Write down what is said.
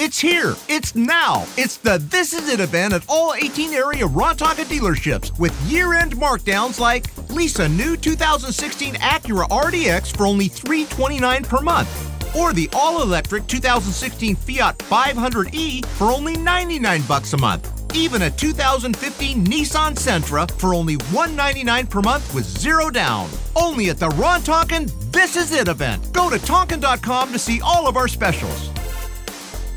It's here. It's now. It's the This Is It event at all 18 area Tonkin dealerships with year-end markdowns like lease a new 2016 Acura RDX for only $329 per month, or the all-electric 2016 Fiat 500e for only $99 a month. Even a 2015 Nissan Sentra for only $199 per month with zero down. Only at the Tonkin This Is It event. Go to Tonkin.com to see all of our specials.